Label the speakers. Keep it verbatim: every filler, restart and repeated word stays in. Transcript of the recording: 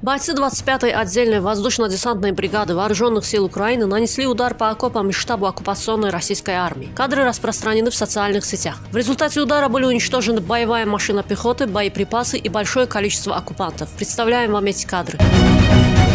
Speaker 1: Бойцы двадцать пятой отдельной воздушно-десантной бригады Вооруженных сил Украины нанесли удар по окопам и штабу оккупационной российской армии. Кадры распространены в социальных сетях. В результате удара были уничтожены боевая машина пехоты, боеприпасы и большое количество оккупантов. Представляем вам эти кадры.